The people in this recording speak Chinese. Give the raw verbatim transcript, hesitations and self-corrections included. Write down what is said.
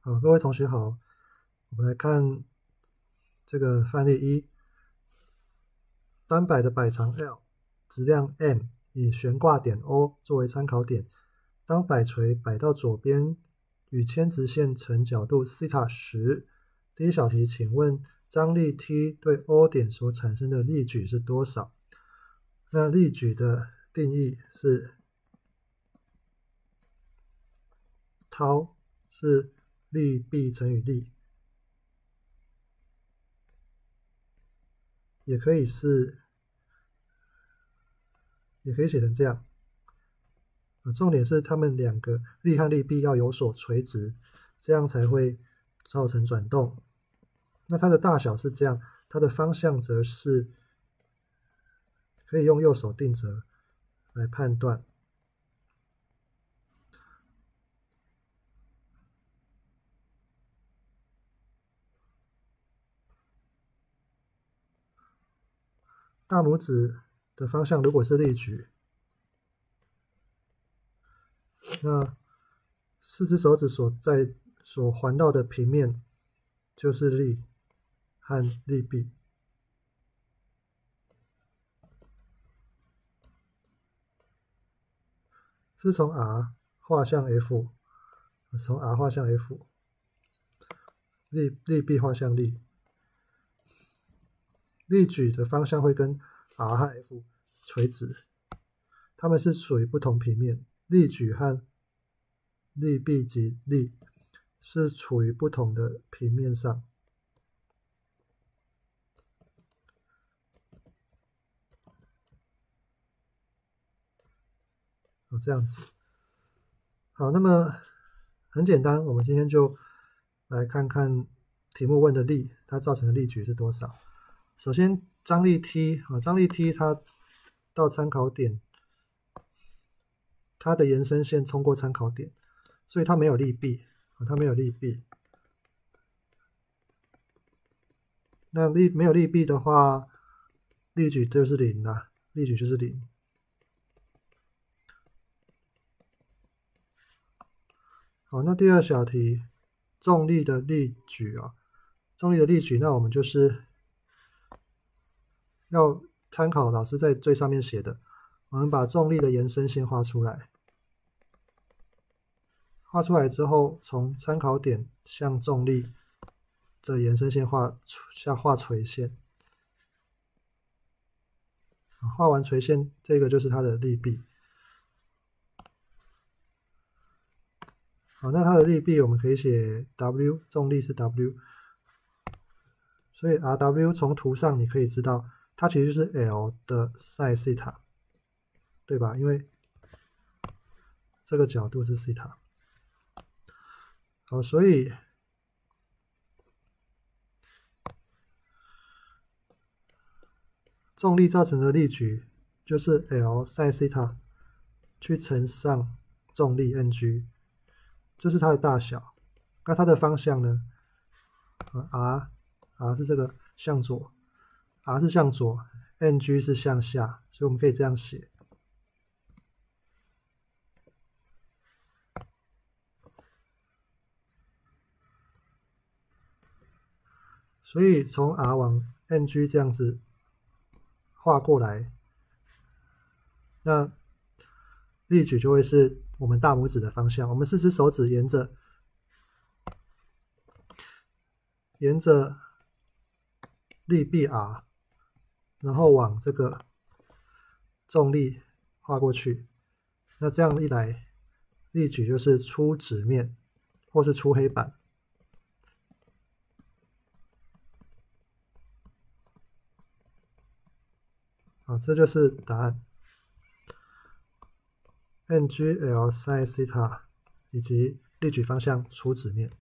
好，各位同学好，我们来看这个范例一，单摆的摆长 L， 质量 M， 以悬挂点 O 作为参考点。当摆锤摆到左边，与铅直线成角度西塔时，第一小题，请问张力 T 对 O 点所产生的力矩是多少？那力矩的定义是 τ 是力臂乘以力，也可以是，也可以写成这样。呃、重点是它们两个力和力臂要有所垂直，这样才会造成转动。那它的大小是这样，它的方向则是可以用右手定则来判断。大拇指的方向如果是力矩，那四只手指所在所环绕的平面就是力和力臂。是从 R 画向 F， 从 R 画向 F， 力力臂画向力。力矩的方向会跟 R 和 F 垂直，它们是属于不同平面。力矩和力臂及力是处于不同的平面上。哦，这样子。好，那么很简单，我们今天就来看看题目问的力，它造成的力矩是多少。首先，张力 T 啊，张力 T 它到参考点，它的延伸线冲过参考点，所以它没有力臂啊，它没有力臂。那力没有力臂的话，力矩就是零啦，力矩就是零。好，那第二小题，重力的力矩啊，重力的力矩，那我们就是要参考老师在最上面写的，我们把重力的延伸线画出来，画出来之后，从参考点向重力这延伸线画下画垂线，画完垂线，这个就是它的力臂。好，那它的力臂我们可以写 W， 重力是 W， 所以 R W 从图上你可以知道，它其实就是 L 的 sin 西塔，对吧？因为这个角度是西塔。好，所以重力造成的力矩就是 L sin 西塔去乘上重力 mg， 这是它的大小。那它的方向呢 ？R R 是这个向左 ，R 是向左 ，mg 是向下，所以我们可以这样写。所以从 R 往 mg 这样子画过来，那力矩就会是我们大拇指的方向。我们四只手指沿着沿着力臂 R， 然后往这个重力画过去。那这样一来，力矩就是出直面或是出黑板。好，这就是答案。mg L sin 西塔以及力矩方向出直面。